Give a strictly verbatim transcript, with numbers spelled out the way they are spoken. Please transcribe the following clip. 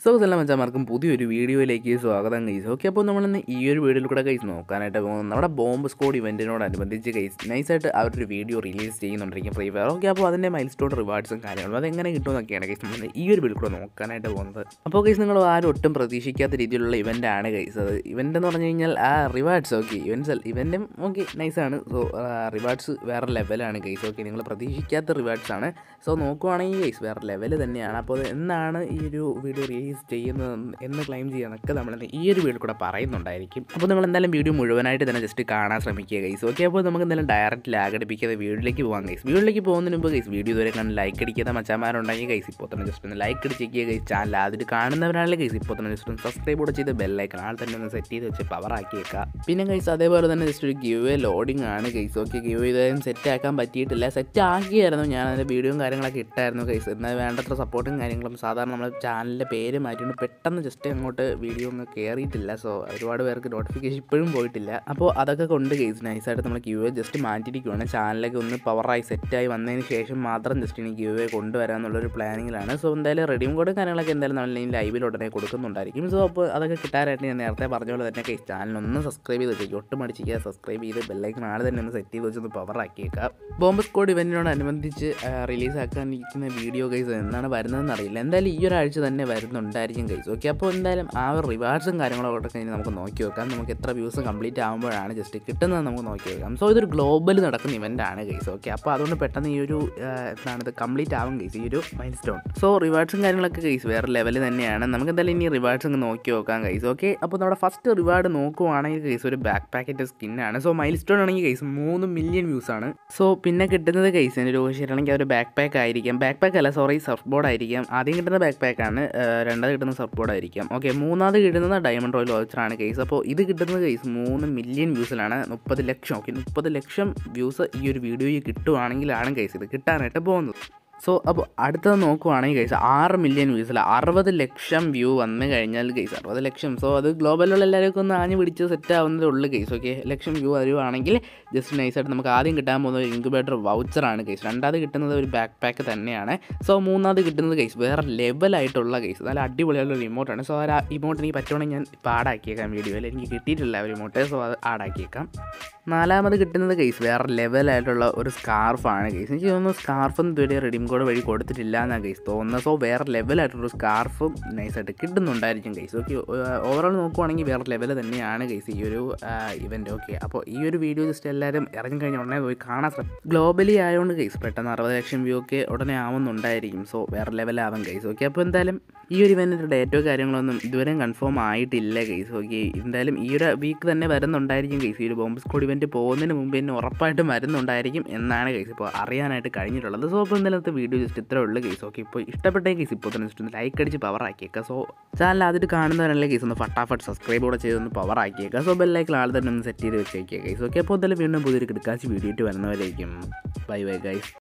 So എല്ലാം മച്ചാമാർക്കും പുതിയൊരു വീഡിയോയിലേക്ക് സ്വാഗതം ഗൈസ്. ഓക്കെ, അപ്പോൾ നമ്മളിന്ന് ഈ ഒരു വീഡിയോയിൽ കൂടെ ഗൈസ് നോക്കാനായിട്ട് പോകുന്നത് നമ്മുടെ ബോംബ് സ്ക്വാഡ് ഇവൻറ്റിനോടനുബന്ധിച്ച് ഗൈസ് നൈസായിട്ട് അവരൊരു വീഡിയോ റിലീസ് ചെയ്യുന്നുണ്ടിരിക്കും ഫ്രീ ഫയർ. ഓക്കെ, അപ്പോൾ അതിൻ്റെ മൈൽ സ്റ്റോൺ റിവാർഡ്സും കാര്യങ്ങളും അതെങ്ങനെ കിട്ടുമെന്നൊക്കെയാണ് ഗൈസ് നമ്മൾ ഈ ഒരു വീഡിയോ കൂടെ നോക്കാനായിട്ട് പോകുന്നത്. അപ്പോൾ ഗൈസ് നിങ്ങൾ ആരും ഒട്ടും പ്രതീക്ഷിക്കാത്ത രീതിയിലുള്ള ഇവൻ്റാണ് ഗൈസ്. അത് ഇവൻ്റ് എന്ന് പറഞ്ഞു കഴിഞ്ഞാൽ ആ റിവാർഡ്സ് ഓക്കെ ഇവൻറ്റ്സ് ഇവൻറ്റും ഓക്കെ നൈസാണ്. സോ റിവാർഡ്സ് വേറെ ലെവലാണ് ഗൈസ്. ഓക്കെ, നിങ്ങൾ പ്രതീക്ഷിക്കാത്ത റിവാർഡ്സാണ്. സോ നോക്കുവാണെങ്കിൽ ഗൈസ് വേറെ ലെവൽ തന്നെയാണ്. അപ്പോൾ എന്നാണ് ഈ ഒരു വീഡിയോ റിലീസ് ചെയ്യുന്നത് എന്ന് ക്ലെയിം ചെയ്യാനൊക്കെ നമ്മൾ ഈ ഒരു വീഡിയോ കൂടെ പറയുന്നുണ്ടായിരിക്കും. അപ്പോൾ നിങ്ങൾ എന്തായാലും വീഡിയോ മുഴുവനായിട്ട് തന്നെ ജസ്റ്റ് കാണാൻ ശ്രമിക്കുക ഗൈസ്. ഓക്കെ, അപ്പോൾ നമുക്ക് എന്തായാലും ഡയറക്റ്റ് ലാഗ് അടിപ്പിക്കാതെ വീഡിയോയിലേക്ക് പോകാം ഗൈസ്. വീഡിയോയിലേക്ക് പോകുന്നതിന് മുമ്പ് ഗൈസ് വീഡിയോ ഇതുവരെ കണ്ട് ലൈക്ക് അടിക്കാത്ത മച്ചാമാരുണ്ടെങ്കിൽ ഗൈസ് ഇപ്പോൾ തന്നെ ജസ്റ്റ് ഒന്ന് ലൈക്ക് അടിച്ചേക്കുക ഗൈസ്. ചാനൽ ആദ്യം കാണുന്നവരാണെങ്കിൽ ഗൈസ് ഇപ്പോൾ തന്നെ ജസ്റ്റ് ഒന്ന് സബ്സ്ക്രൈബ് കൂടെ ചെയ്ത് ബെല്ലൈക്കൺ ആൾ തന്നെ ഒന്ന് സെറ്റ് ചെയ്ത് വെച്ച് പവർ ആക്കിയേക്കാം. പിന്നെ ഗൈസ് അതേപോലെ തന്നെ ജസ്റ്റ് ഒരു ഗിവ് എ ലോഡിംഗ് ആണ് ഗൈസ്. ഓക്കെ, ഗിവ് ഇതുവരെയും സെറ്റ് ആക്കാൻ പറ്റിയിട്ടില്ല. സെറ്റ് ആക്കിയായിരുന്നു, ഞാൻ അതിൻ്റെ വീഡിയോയും കാര്യങ്ങളൊക്കെ ഇട്ടായിരുന്നു ഗൈസ്. എന്നാൽ വേണ്ടത്ര സപ്പോർട്ടും കാര്യങ്ങളും സാധാരണ നമ്മുടെ ചാനലിൻ്റെ പേര് മാറ്റിയിട്ട് പെട്ടെന്ന് ജസ്റ്റ് അങ്ങോട്ട് വീഡിയോ ഒന്നും കയറിയിട്ടില്ല. സോ ഒരുപാട് പേർക്ക് നോട്ടിഫിക്കേഷൻ ഇപ്പോഴും പോയിട്ടില്ല. അപ്പോൾ അതൊക്കെ കൊണ്ട് ഗൈസ് നൈസായിട്ട് നമ്മൾ ക്യൂ എ ജസ്റ്റ് മാറ്റിയിരിക്കുകയാണ്. ചാനലൊക്കെ ഒന്ന് പവറായി സെറ്റായി വന്നതിന് ശേഷം മാത്രം ജസ്റ്റ് ഇനി ക്യൂ എ കൊണ്ടുവരാമെന്നുള്ളൊരു പ്ലാനിങ്ങിലാണ്. സോ എന്തായാലും റെഡീം കോഡും കാര്യങ്ങളൊക്കെ എന്തായാലും നമ്മൾ ഈ ലൈവിൽ ഉടനെ കൊടുക്കുന്നുണ്ടായിരിക്കും. സോ അപ്പോൾ അതൊക്കെ കിട്ടാനായിട്ട് ഞാൻ നേരത്തെ പറഞ്ഞ പോലെ തന്നെ ഗൈസ് ചാനലൊന്ന് സബ്സ്ക്രൈബ് ചെയ്ത് വെച്ചേക്കും. ഒട്ടും മടിച്ചിരിക്കുക, സബ്സ്ക്രൈബ് ചെയ്ത് ബെല്ലൈക്കൺ ആൾ തന്നെ ഒന്ന് സെറ്റ് ചെയ്ത് വെച്ചൊന്ന് പവറാക്കിയേക്കാം. ബോംബ് സ്ക്വാഡ് ഇവൻറ്റിനോടനുബന്ധിച്ച് റിലീസാക്കാനിരിക്കുന്ന വീഡിയോ ഗൈസ് എന്നാണ് വരുന്നതെന്ന് അറിയില്ല. എന്തായാലും ഈ ഒരാഴ്ച തന്നെ വരുന്നുണ്ടായിരിക്കും ഗൈസ്. ഓക്കെ, അപ്പോൾ എന്തായാലും ആ ഒരു റിവാർഡ്സും കാര്യങ്ങളൊക്കെ കഴിഞ്ഞ് നമുക്ക് നോക്കി വെക്കാം. നമുക്ക് എത്ര വ്യൂസ് കംപ്ലീറ്റ് ആകുമ്പോഴാണ് ജസ്റ്റ് കിട്ടുന്നത് നമുക്ക് നോക്കി വെക്കാം. സോ ഇതൊരു ഗ്ലോബൽ നടക്കുന്ന ഇവൻ്റാണ് ഗൈസ്. ഓക്കെ, അപ്പോൾ അതുകൊണ്ട് പെട്ടെന്ന് ഈ ഒരു എന്താണ് ഇത് കംപ്ലീറ്റ് ആവും ഗൈസ് ഈ ഒരു മൈൽ സ്റ്റോൺ. സോ റിവാർഡ്സും കാര്യങ്ങളൊക്കെ ഗൈസ് വേറെ ലെവൽ തന്നെയാണ്. നമുക്ക് എന്തായാലും ഇനി റിവാർഡ്സ് ഒന്ന് നോക്കി നോക്കാം ഗൈസ്. ഓക്കെ, അപ്പോൾ നമ്മുടെ ഫസ്റ്റ് റിവാർഡ് നോക്കുവാണെങ്കിൽ ഗൈസ് ഒരു ബാക്ക് പാക്കറ്റ് സ്കിന്നാണ്. സോ മൈൽ സ്റ്റോൺ ആണെങ്കിൽ ഗൈസ് മൂന്ന് മില്യൺ വ്യൂസ് ആണ്. സോ പിന്നെ കിട്ടുന്നത് ഗൈസ് എൻ്റെ രോഹിഷാണെങ്കിൽ ഒരു ബാക്ക് പാക്ക് ആയിരിക്കാം. ബാക്ക് പാക്ക് അല്ല സോറി സർഫ് ബോർഡ് ആയിരിക്കാം. ആദ്യം കിട്ടുന്ന ബാക്ക് പാക്കാണ്, രണ്ടാമത് കിട്ടുന്ന സർഫ് ബോർഡ് ആയിരിക്കാം. ഓക്കെ, മൂന്നാമത് കിട്ടുന്നത് ഡയമണ്ട് റോയൽ വാച്ചറാണ് കേസ്. അപ്പോൾ ഇത് കിട്ടുന്നത് കേസ് മൂന്ന് മില്യൺ വ്യൂസിലാണ്, മുപ്പത് ലക്ഷം. ഓക്കെ, മുപ്പത് ലക്ഷം വ്യൂസ് ഈ ഒരു വീഡിയോയിൽ കിട്ടുവാണെങ്കിലാണ് കേസ് ഇത് കിട്ടാനായിട്ട് പോകുന്നത്. സോ അപ്പോൾ അടുത്തത് നോക്കുവാണെങ്കിൽ ഗൈസ് ആറ് മില്യൺ വ്യൂസിൽ അറുപത് ലക്ഷം വ്യൂ വന്നു കഴിഞ്ഞാൽ ഗൈസ് അറുപത് ലക്ഷം. സോ അത് ഗ്ലോബലുള്ള എല്ലാവർക്കും ഒന്ന് ആഞ്ഞ് പിടിച്ച് സെറ്റ് ആവുന്നതേ ഉള്ളൂ ഗൈസ്. ഓക്കെ, ലക്ഷം വ്യൂ വരുവാണെങ്കിൽ ജസ്റ്റ് നൈസായിട്ട് നമുക്ക് ആദ്യം കിട്ടാൻ പോകുന്നത് ഒരു ഇൻക്യുബേറ്റർ വൗച്ചറാണ് ഗൈസ്. രണ്ടാമത് കിട്ടുന്നത് ഒരു ബാക്ക് പാക്ക് തന്നെയാണ്. സോ മൂന്നാമത് കിട്ടുന്നത് ഗൈസ് വേറെ ലെവലായിട്ടുള്ള ഗൈസ് നല്ല അടിപൊളിയായിട്ടുള്ള ഒരു ഇമോട്ടാണ്. സോ ആ ഇമോട്ട് എനിക്ക് പറ്റുവാണെങ്കിൽ ഞാൻ ഇപ്പോൾ ആഡാക്കിയേക്കാം വീഡിയോയിൽ. എനിക്ക് കിട്ടിയിട്ടില്ല ഒരു ഇമോട്ട്, സോ അത് ആഡാക്കിയേക്കാം. നാലാമത് കിട്ടുന്നത് ഗൈസ് വേറെ ലെവലായിട്ടുള്ള ഒരു സ്കാർഫാണ് ഗൈസ്. എനിക്ക് തോന്നുന്നു സ്കാർഫും ഇതുവരെ റിഡീം കോഡ് വഴി കൊടുത്തിട്ടില്ല എന്നാണ് ഗൈസ് തോന്നുന്നത്. സോ വേറെ ലെവലായിട്ടുള്ള സ്കാർഫും നൈസായിട്ട് കിട്ടുന്നുണ്ടായിരിക്കും ഗൈസ്. ഓക്കെ, ഓവറോൾ നോക്കുവാണെങ്കിൽ വേറെ ലെവൽ തന്നെയാണ് ഗൈസ് ഈ ഒരു ഇവൻറ്റ്. ഓക്കെ, അപ്പോൾ ഈ ഒരു വീഡിയോ ജസ്റ്റ് എല്ലാവരും ഇറങ്ങി കഴിഞ്ഞാൽ ഉടനെ പോയി കാണാൻ ശ്രമിക്കും. ഗ്ലോബലി ആയതുകൊണ്ട് ഗൈസ് പെട്ടെന്ന് അറുപത് ലക്ഷം വ്യൂ ഒക്കെ ഉടനെ ആവുന്നുണ്ടായിരിക്കും. സോ വേറെ ലെവലാവും ഗൈസ്. ഓക്കെ, അപ്പോൾ എന്തായാലും ഈ ഒരു ഇവൻറ്റിൻ്റെ ഡേറ്റോ കാര്യങ്ങളൊന്നും ഇതുവരെയും കൺഫേം ആയിട്ടില്ല ഗൈസ്. ഓക്കെ, എന്തായാലും ഈ ഒരു വീക്ക് തന്നെ വരുന്നുണ്ടായിരിക്കും ഗൈസ്. ഈ ഒരു ബോംബ് സ്ക്വാഡ് ഇവൻറ്റ് പോകുന്നതിന് മുമ്പ് തന്നെ ഉറപ്പായിട്ടും വരുന്നുണ്ടായിരിക്കും എന്നാണ് ഗൈസ് ഇപ്പോൾ അറിയാനായിട്ട് കഴിഞ്ഞിട്ടുള്ളത്. സോ അപ്പോൾ ഇന്നലത്തെ വീഡിയോ ജസ്റ്റ് ഇത്രേ ഉള്ളൂ ഗൈസ്. ഓക്കെ, ഇപ്പോൾ ഇഷ്ടപ്പെട്ട ഗൈസ് ഇപ്പോൾ തന്നെ ജസ്റ്റ് ഒന്ന് ലൈക്ക് അടിച്ച് പവർ ആക്കിയേക്കാം. സോ ചാനൽ ആദ്യമായിട്ട് കാണുന്നവരല്ലേ ഗൈസ് ഒന്ന് ഫട്ടാഫട്ട് സബ്സ്ക്രൈബ് കൂടെ ചെയ്തൊന്ന് പവർ ആക്കിയേക്കാം. സോ ബെല്ലൈക്കൺ ആൾ തന്നെ ഒന്ന് സെറ്റ് ചെയ്ത് വെച്ചേക്കുക ഗൈസ്. ഓക്കെ, അപ്പോൾ എന്തായാലും വീണ്ടും പുതിയൊരു കിടക്കാച്ച് വീഡിയോ ആയിട്ട് വരുന്നവരേക്കും ബൈ ബൈ ഗൈസ്.